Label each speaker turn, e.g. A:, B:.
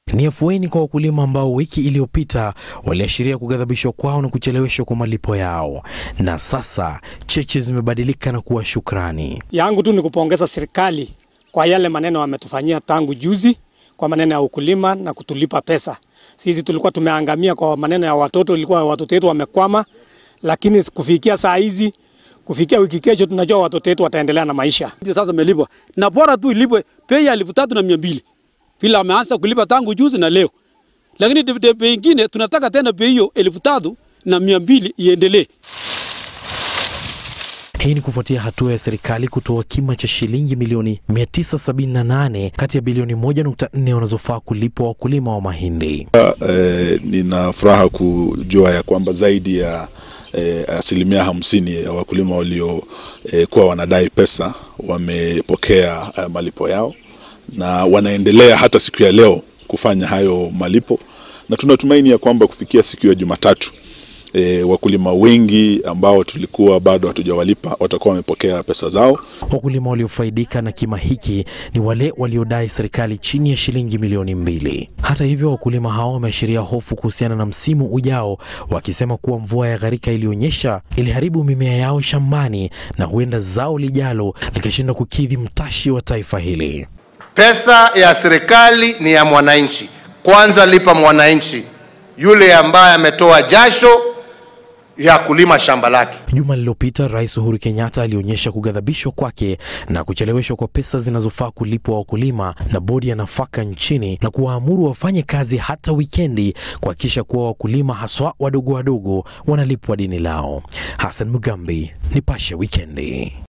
A: Ni afueni kwa wakulima ambao wiki iliyopita waliashiria kughadhabishwa kwao na kucheleweshwa kwa malipo yao. Na sasa cheche zimebadilika na kuwa shukrani.
B: Yangu tu ni kupongeza serikali kwa yale maneno wametufanyia tangu juzi kwa maneno ya ukulima na kutulipa pesa. Sisi tulikuwa tumeangamia kwa maneno ya watoto, ilikuwa watoto wetu wamekwama, lakini kufikia saa hizi, kufikia wiki kesho tunajua watoto wetu wataendelea na maisha.
C: Sasa melipwa. Na bora tu ilipwe bei ya 3,200. Bila ameanza kulipa tangu juzi na leo. Lakini bei nyingine tunataka tena bei hiyo 3,200 iendelee.
A: Hii ni kufuatia hatua ya serikali kutoa kima cha shilingi milioni 978 kati ya bilioni 1.4 wanazofaa kulipwa wakulima wa mahindi.
D: Nina furaha kujua ya kwamba zaidi ya asilimia 50 ya wakulima waliokuwa wanadai pesa wamepokea malipo yao, na wanaendelea hata siku ya leo kufanya hayo malipo, na tunatumaini ya kwamba kufikia siku ya Jumatatu wakulima wengi ambao tulikuwa bado hatujawalipa watakuwa wamepokea pesa zao.
A: Wakulima waliofaidika na kima hiki ni wale waliodai serikali chini ya shilingi milioni 2. Hata hivyo, wakulima hao wameashiria hofu kuhusiana na msimu ujao, wakisema kuwa mvua ya gharika ilionyesha iliharibu mimea yao shambani na huenda zao lijalo likashinda kukidhi mtashi wa taifa hili.
E: Pesa ya serikali ni ya mwananchi. Kwanza lipa mwananchi yule ambaye ametoa jasho ya kulima shamba lake.
A: Juma lililopita Rais Uhuru Kenyatta alionyesha kughadhabishwa kwake na kucheleweshwa kwa pesa zinazofaa kulipwa wakulima na bodi ya nafaka nchini, na kuwaamuru wafanye kazi hata wikendi kuhakikisha kuwa wakulima haswa wadogo wanalipwa deni lao. Hassan Mugambi, Nipashe Wikendi.